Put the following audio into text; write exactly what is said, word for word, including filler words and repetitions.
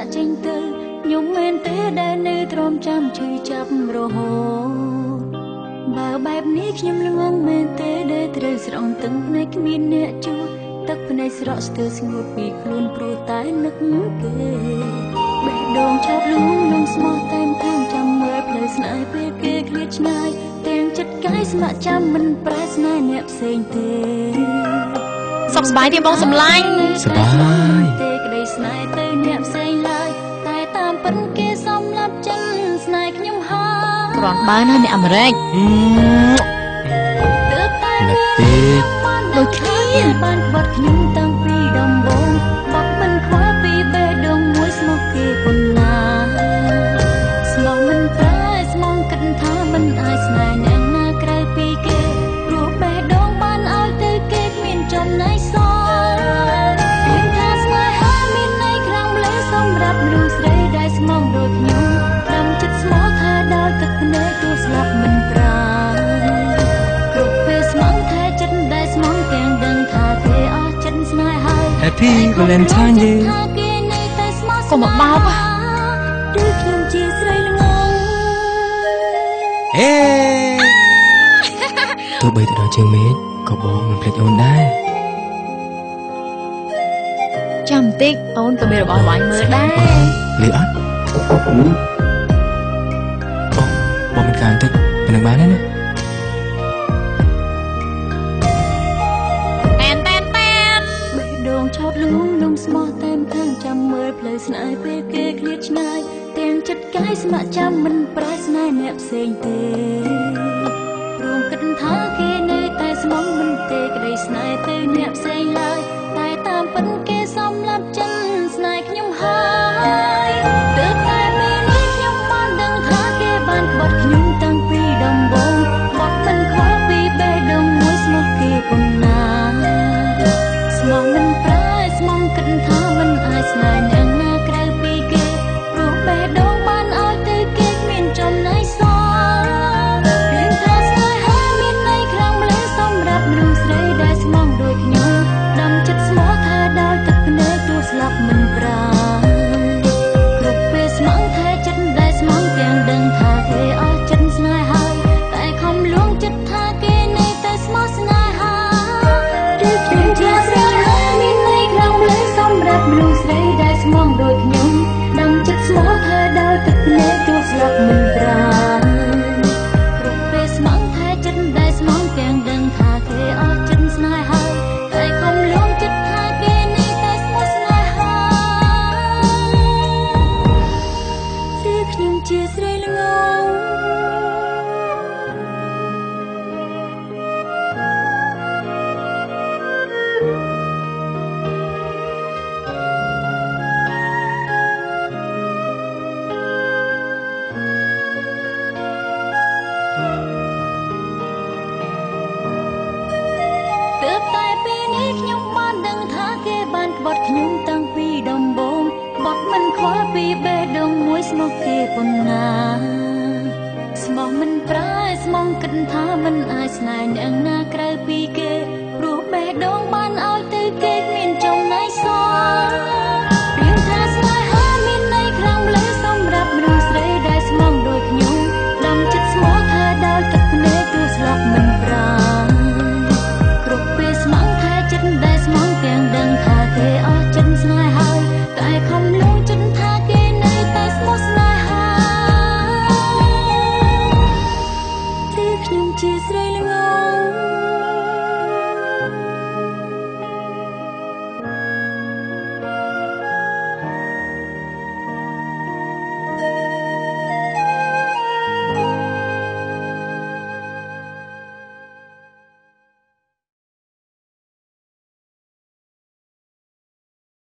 ចេញទៅខ្ញុំមែនទេដែលនៅទ្រាំចាំឈឺចាប់រហូតបើបែបនេះខ្ញុំល្ងងមែនទេដែលត្រូវស្រង់ទឹកភ្នែកគ្មានអ្នកជួទឹកភ្នែកស្រក់ស្ទើរស្ងួតពីខ្លួនព្រោះតែនឹកគេបេះដូងឆាប់លួងលំស្មោះតែខាងចាំមើលផ្លូវស្នេហ៍ពេលគេឃ្លាតឆ្ងាយទាំងចិត្តកាយស្ម័គ្រចាំមិនប្រែស្នេហ៍អ្នកផ្សេងទេសុខសប្បាយទេបងសម្លាញ់សប្បាយទេក្តីស្នេហ៍ទៅអ្នកផ្សេងឡើយតែតាមពិតគេសំឡាប់ចិនស្នេហ៍ខ្ញុំហើយគ្រាន់បើណាអ្នកអាមេរិកទើបតែនឹកទេដូចគ្នាបានបាត់ខ្ញុំតាំងពីដំបូងបាត់មិនខ្វល់ពីបេះដូងមួយស្មោះគេប៉ុណ្ណាស្មោះមិនប្រែស្មោះគិតថាមិនអាចស្នេហ៍អ្នកណាក្រៅពីគេព្រោះបេះដូងបានឲ្យទៅគេគ្មានចំណៃសល់ឃើញថាស្នេហាមានន័យខ្លាំងម្ល៉េះសម្រាប់មនុស្សស្រីដែលស្មោះដូចខ្ញុំតាមចិត្តស្មោះថាដោយទឹកភ្នែកទោះស្លាប់មិនប្រាគ្រប់ពេលស្មោះថាចិត្តដែលស្មោះទាំងដឹងថាគេអស់ចិត្តស្នេហ៍ហើយ Happy Valentine Day កុំមកបោកឬខ្ញុំជាស្រីល្ងងហេទោះបីទៅដល់ជើងមេឃក៏បងមិនភ្លេចអូនដែរចាំបន្តិចអូនក៏មានរបស់វាយមើលដែរលឺអត់អូបងមិនកាន់តិចប៉ុណ្្នឹងបានទេណាឆោតលងនំស្មោះតែមខាងចាំមើលផ្លូវស្នេហ៍ពេលគេឃ្លាតឆ្ងាយទាំងចិត្តកាយស្ម័គ្រចាំមិនប្រែស្នេហ៍អ្នកផ្សេងទេព្រមគិតថាគេនៅតែស្មោះមិនទេក្តីស្នេហ៍ទៅអ្នកផ្សេងឡើយតែតាមពិតគេសំឡាប់ចិនស្នេហ៍ខ្ញុំហើយទើបតែពេលនេះខ្ញុំបានដឹងថាគេបានក្បត់ខ្ញុំតាំងពីដំបូងបាត់មិនខ្វល់ពីបេះដូងមួយស្មោះគេប៉ុណ្ណាស្មោះមិនស្មងគិតថាមិនអាចស្នេហ៍អ្នកណាក្រៅពីគេព្រោះបេះដូងបានឲ្យទៅគេគ្មានចំណៃសល់ឃើញថាស្នេហាមានន័យខ្លាំងម្ល៉េះសម្រាប់មនុស្សស្រីដែលស្មងដូចខ្ញុំដំចិត្តស្មោះថាដោយទឹកភ្នែកទោះស្លាប់មិនប្រាគ្រប់ពេលស្មងថាចិត្តដែលស្មងទាំងដឹងថាគេអស់ចិត្តស្នេហ៍ហើយតែខំលួងចិត្តថាគេនៅតែស្មោះស្នេហាឬខ្ញុំជាស្រីសម្រាប់មនុស្សស្រីដែលស្មងដូចខ្ញុំដឹងចិត្តស្មោះថាដោយទឹកភ្នែកទោះស្លាប់មិនប្រាគ្រប់ពេលស្មងថាចិត្តដែលស្មងទាំងដឹងថាគេអស់ចិត្តស្នេហ៍ហើយតែខំលួងចិត្តថាគេនៅតែស្មោះស្នេហ៍ហើយគឺខ្ញុំជាស្រីល្ងងខ្ញុំតាំងពីដំបូងបាត់មិនខ្វល់ពីបេះដូងមួយស្មោះគេប៉ុណ្ណាស្មោះមិនប្រែស្មងគិតថាមិនអាចស្នេហ៍អ្នកណាក្រៅពីគេ